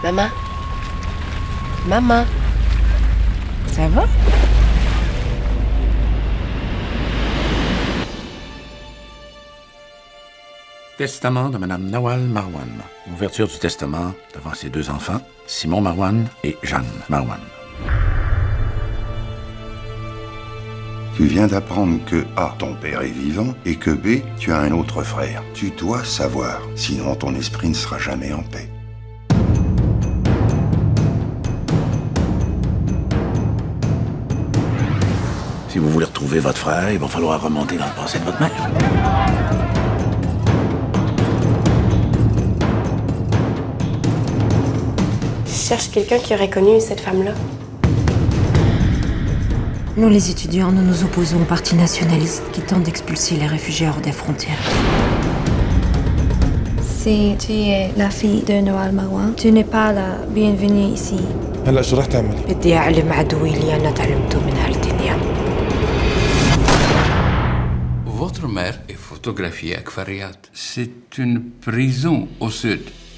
Maman? Maman? Ça va? Testament de Madame Nawal Marwan. Ouverture du testament devant ses deux enfants, Simon Marwan et Jeanne Marwan. Tu viens d'apprendre que A, ton père est vivant, et que B, tu as un autre frère. Tu dois savoir, sinon ton esprit ne sera jamais en paix. Si vous voulez retrouver votre frère, il va falloir remonter dans le passé de votre mère. Je cherche quelqu'un qui aurait connu cette femme-là. Nous, les étudiants, nous nous opposons au parti nationaliste qui tente d'expulser les réfugiés hors des frontières. Si tu es la fille de Nawal Marwan, tu n'es pas la bienvenue ici. هلا شو رح تعمل؟ بدي أعلم عدوي اللي أنا تعلمته من هالدنيا. Votre mère est photographiée à Kfariat. C'est une prison au sud.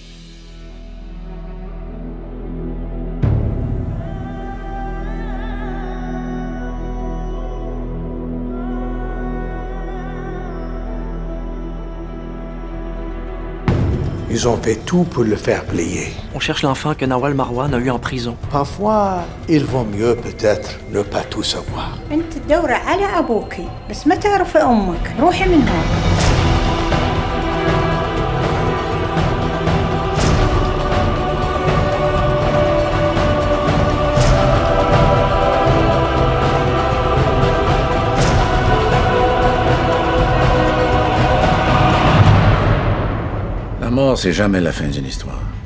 Ils ont fait tout pour le faire plier. On cherche l'enfant que Nawal Marwan a eu en prison. Parfois, il vaut mieux peut-être ne pas tout savoir. انت تدوري على ابوكي بس ما تعرفي امك روحي من هون. La mort, c'est jamais la fin d'une histoire.